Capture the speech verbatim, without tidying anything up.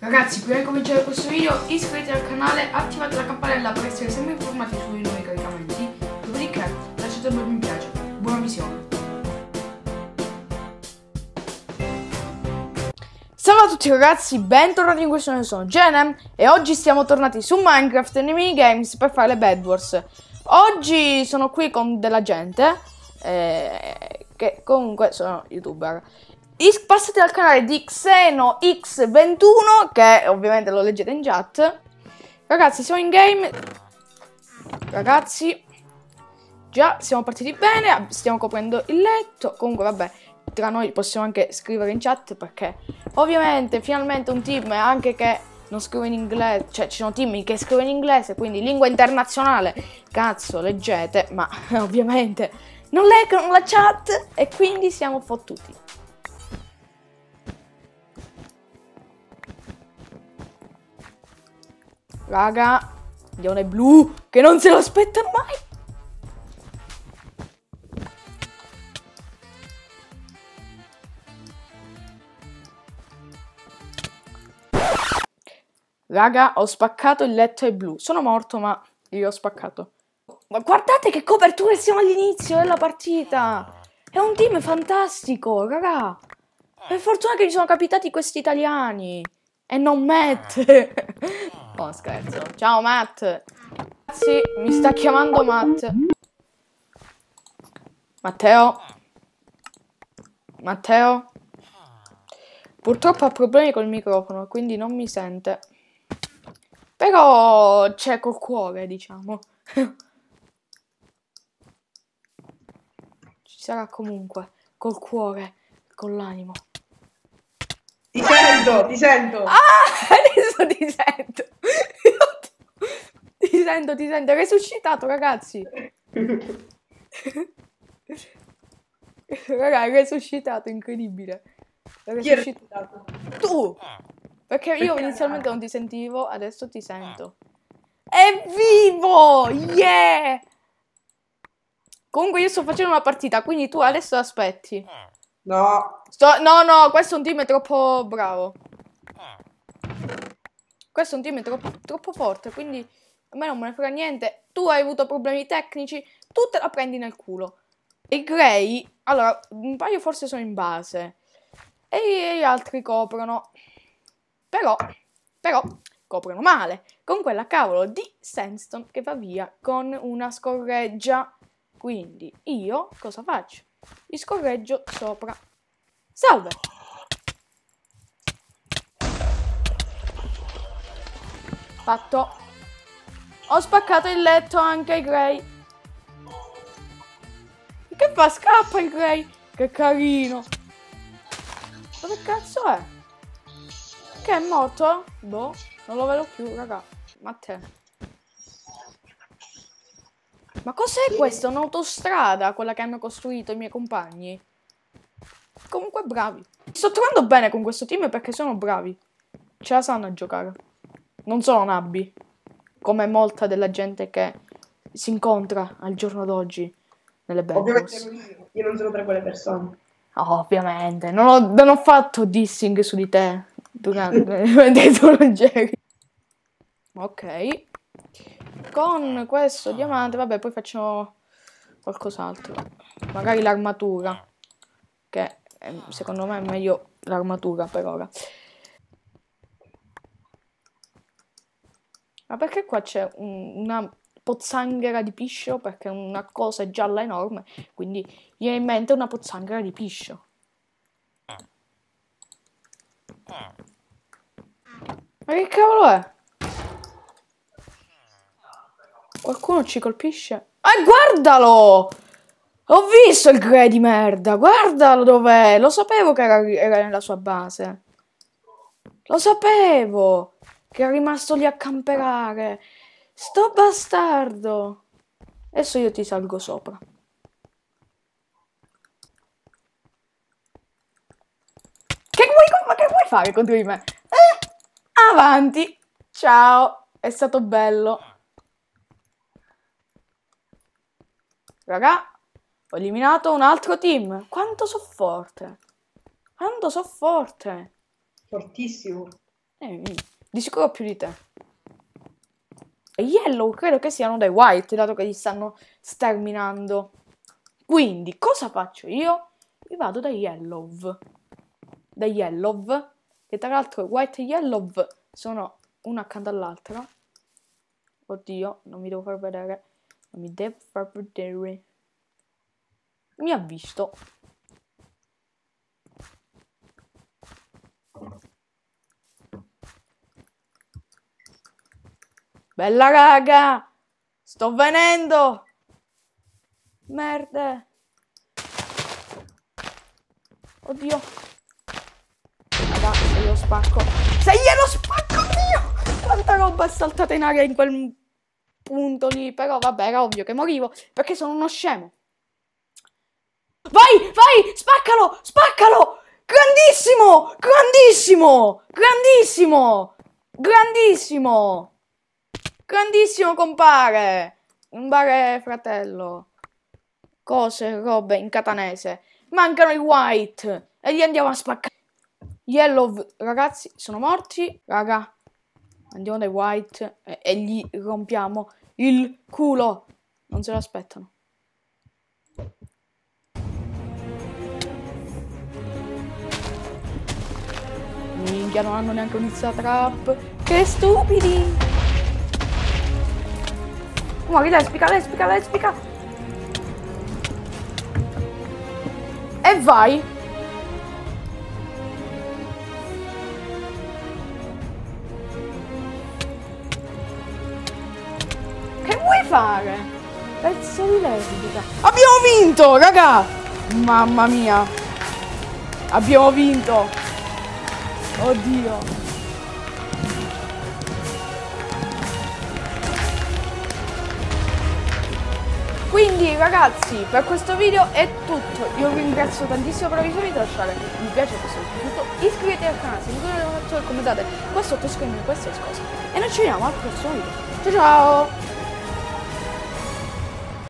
Ragazzi, prima di cominciare questo video iscrivetevi al canale, attivate la campanella per essere sempre informati sui nuovi caricamenti. Dopodiché lasciate un bel mi piace. Buona visione. Salve a tutti ragazzi, bentornati in questo video, sono Genem e oggi siamo tornati su Minecraft nei minigames per fare le Bed Wars. Oggi sono qui con della gente eh, che comunque sono youtuber. Passate al canale di Xeno X ventuno, che ovviamente lo leggete in chat. Ragazzi, siamo in game. Ragazzi, già siamo partiti bene. Stiamo coprendo il letto. Comunque vabbè, tra noi possiamo anche scrivere in chat, perché ovviamente finalmente un team anche che non scrive in inglese. Cioè ci sono team che scrivono in inglese, quindi lingua internazionale. Cazzo, leggete. Ma ovviamente non leggono la chat e quindi siamo fottuti. Raga, leone blu, che non se lo aspettano mai. Raga, ho spaccato il letto ai blu. Sono morto, ma io ho spaccato. Ma guardate che coperture siamo all'inizio della partita. È un team fantastico, raga. Per fortuna che ci sono capitati questi italiani. E non Matt. No, scherzo. Ciao Matt. Sì, mi sta chiamando Matt. Matteo. Matteo. Purtroppo ha problemi col microfono, quindi non mi sente. Però c'è col cuore, diciamo. Ci sarà comunque. Col cuore. Con l'animo. Ti sento, ti sento. Ah, adesso ti sento. Ti sento, ti sento. È resuscitato, ragazzi. Raga, è resuscitato, incredibile. È Chi è resuscitato? Tu! Perché io inizialmente non ti sentivo, adesso ti sento. È vivo! Yeah! Comunque io sto facendo una partita, quindi tu adesso aspetti. No. Sto... No, no, questo è un team troppo bravo. Questo è un team troppo, troppo forte, quindi a me non me ne frega niente. Tu hai avuto problemi tecnici, tu te la prendi nel culo. E Gray, allora, un paio forse sono in base. E gli altri coprono. Però, però, coprono male. Con quella cavolo di Sandstone che va via con una scorreggia. Quindi io cosa faccio? Gli scorreggio sopra. Salve! Fatto. Ho spaccato il letto anche ai Gray. Che fa? Scappa il Gray. Che carino. Dove cazzo è? Che è morto? Boh, non lo vedo più, raga. Ma te. Ma cos'è questa? Un'autostrada, quella che hanno costruito i miei compagni? Comunque bravi. Sto trovando bene con questo team perché sono bravi. Ce la sanno a giocare. Non sono nabbi. Come molta della gente che si incontra al giorno d'oggi nelle Bed Wars. Ovviamente io non sono tra quelle persone. Oh, ovviamente. Non ho, non ho fatto dissing su di te durante mentre tu non c'eri. Ok. Con questo diamante, vabbè, poi facciamo qualcos'altro. Magari l'armatura. Che eh, secondo me è meglio l'armatura per ora. Ma perché qua c'è un, una pozzanghera di piscio? Perché una cosa è gialla enorme, quindi viene in mente una pozzanghera di piscio. Ma che cavolo è? Qualcuno ci colpisce? Eh, guardalo! Ho visto il Gray di merda, guardalo dov'è! Lo sapevo che era, era nella sua base. Lo sapevo! Che era rimasto lì a camperare. Sto bastardo! Adesso io ti salgo sopra. Che vuoi, ma che vuoi fare contro di me? Eh, avanti! Ciao! È stato bello. Raga, ho eliminato un altro team. Quanto so forte! Quanto so forte! Fortissimo. Eh, di sicuro più di te. E Yellow credo che siano dei White, dato che li stanno sterminando. Quindi, cosa faccio io? Io vado da Yellow. Da Yellow, che tra l'altro White e Yellow sono una accanto all'altra. Oddio, non mi devo far vedere. Non mi devo far vedere. Mi ha visto. Bella raga! Sto venendo! Merda! Oddio! Raga, se io spacco... Se glielo spacco io! Quanta roba è saltata in aria in quel punto lì. Però vabbè, era ovvio che morivo, perché sono uno scemo. Vai, vai! Spaccalo! Spaccalo! Grandissimo! Grandissimo! Grandissimo! Grandissimo! Grandissimo, compare! Un bare fratello. Cose, robe in catanese. Mancano i White e li andiamo a spaccare. Yellow, ragazzi, sono morti. Raga, andiamo dai White e, e gli rompiamo il culo. Non se lo aspettano. Minchia, non hanno neanche iniziato trap. Che stupidi! Muori, lespica, lespica, lespica. E vai. Che vuoi fare? Pezzo di lesbica. Abbiamo vinto, raga. Mamma mia. Abbiamo vinto. Oddio. Quindi ragazzi, per questo video è tutto. Io vi ringrazio tantissimo per avermi seguito. Lasciate mi piace questo video, iscrivetevi al canale se non avete fatto, commentate qua sotto, scrivete qualsiasi cosa. E noi ci vediamo al prossimo video. Ciao ciao!